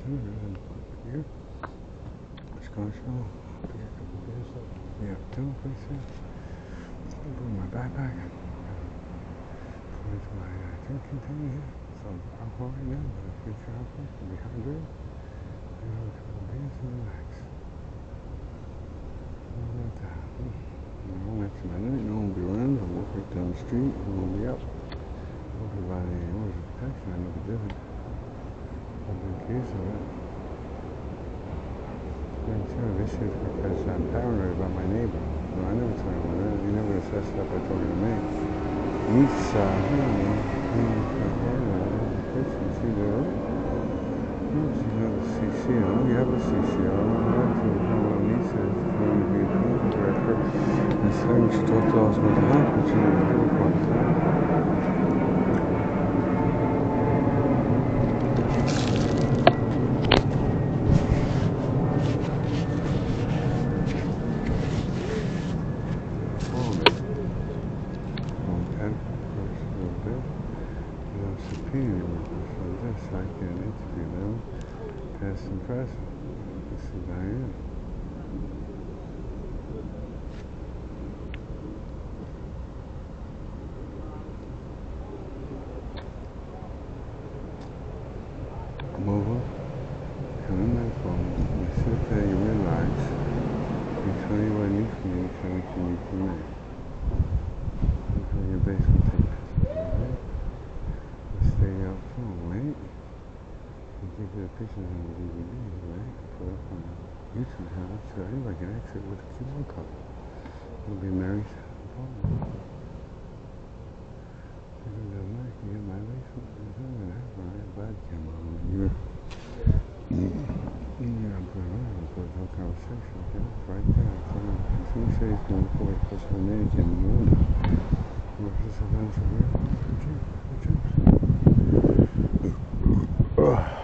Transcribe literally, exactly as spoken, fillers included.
here. Just gonna show. Pick a couple beers up. Yeah, two places. Bring my backpack. Put it to my uh, drink container here. Some alcohol right now, but if it's alcohol, I'll be hydrated. And have a couple beers and relax. How about that? No, next minute, no one will be around. I'll walk right down the street. No one will be up. Hope everybody orders a protection. I never did it. I've been accused of it. I'm sure this is because I'm paranoid about my neighbor. No, I never told him that. He never assessed that by talking to me. Nisa, see there? You have a C C O. You have a C C O. Nisa is going to be a clinical director. And so she talked to us about the health, but she never did it one time. Superior workers from this. I can interview them, past and present. This is Diane. Come over, come in my phone, you sit there, you relax, you tell you what you need from me, you tell me what you need from me. Look on your basement tape. Stay out front, right? You take the pictures on the D V D, right? Put it up on YouTube channel so anybody can exit with a Q R code. It'll be Mary's apartment. You can go back and get my basement. It's not gonna happen, right? Bad camera on you. Yeah, I'm putting it on for no conversation. Okay? It's right there. It's on. As soon as you say it's going to forward, push my name in the window. What is this event for real? Ugh.